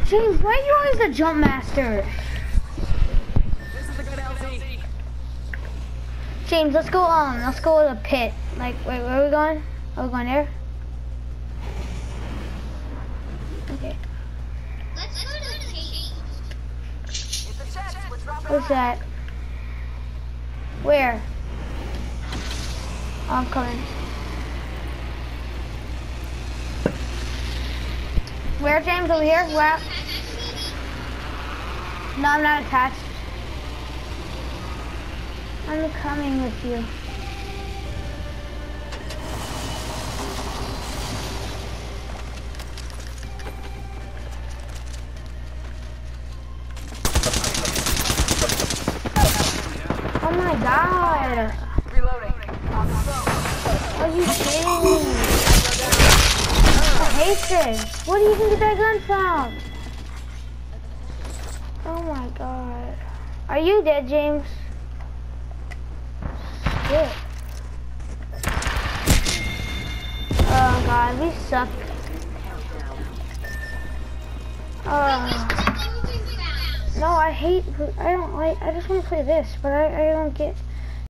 James, why are you always the jump master? This is a good LZ. James, let's go to the pit. Like, wait, where are we going? Are we going there? Okay. Let's go to the cave. It's a chest. We're dropping What's that? Where? Oh, I'm coming. Where, James? Over here? Where? No, I'm not attached. I'm coming with you. Oh my god! Reloading. Are you kidding me? I hate this. Where do you even get that gun from? Oh my god. Are you dead, James? Shit. Oh god, we suck. No, I don't like, I just want to play this, but I don't get